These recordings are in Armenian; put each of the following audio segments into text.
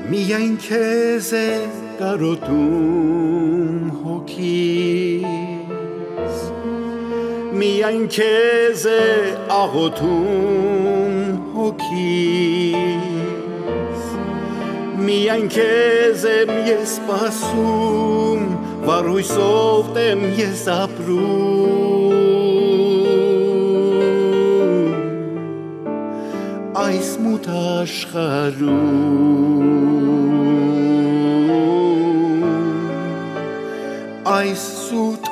Միայն քեզ է կարոտում հոգիս, միայն քեզ է աղոթում հոգիս, միայն քեզ եմ ես սպասում, վառույսով եմ ես ապրում այս մութ աշխարհում, այս սուտ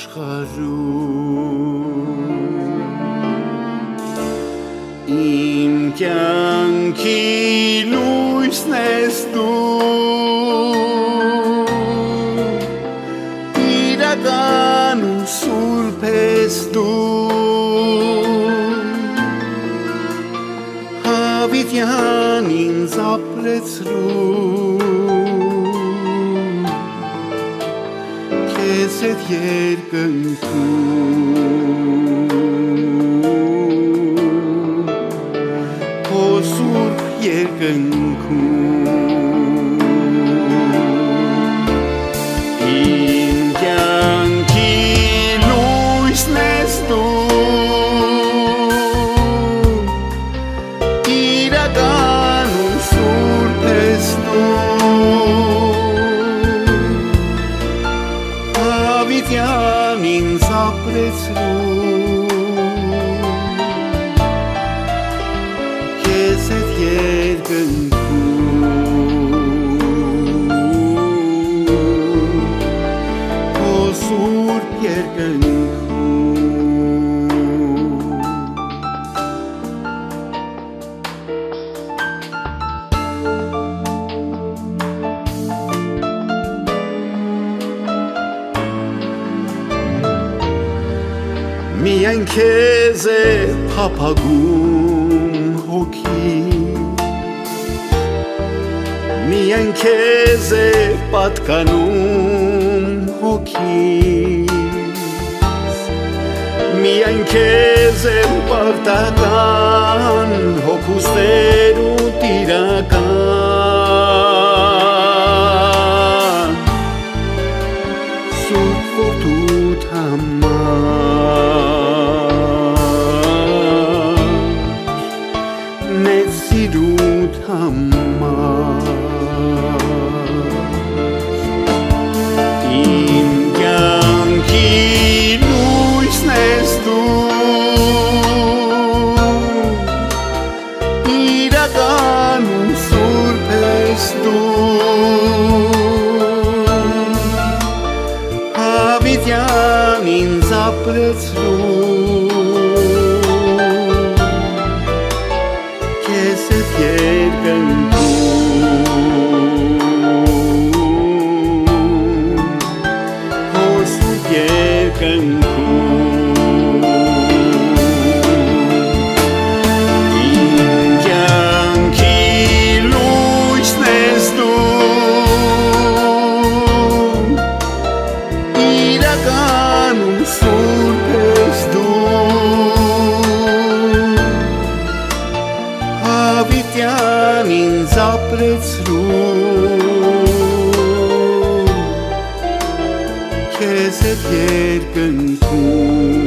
աշխարհում իմ կյանքի լույսն ես դու, իրական ու սուրբ ես դու, հավիտյան ինձ ապրեցրու, քեզ հետ երկնքում, քո սուրբ երկնքում իմ կյանքի լույսն ես դու, իրական ու սուրբ ես դու, հավիտյան ինձ ապրեցրու, քեզ հետ երկնքում, քո սուրբ երկնքում միայն քեզ է փափագում հոգիս, միայն քեզ է պատկանում հոգիս, միայն քեզ է պարտական հոգուս Տեր ու տիրական սուրբ որդուդ համար, մեծ սիրուդ համար իմ կյանքի լույսն ես դու, իրական ու սուրբ ես դու, հավիտյան ինձ ապրեցրու, քեզ հետ երկնքում, քո սուրբ երկնքում իմ կյանքի լույսն ես դու, իրական ու սուրբ ես դու, հավիտյան ինձ ապրեցրու, քեզ հետ երկնքում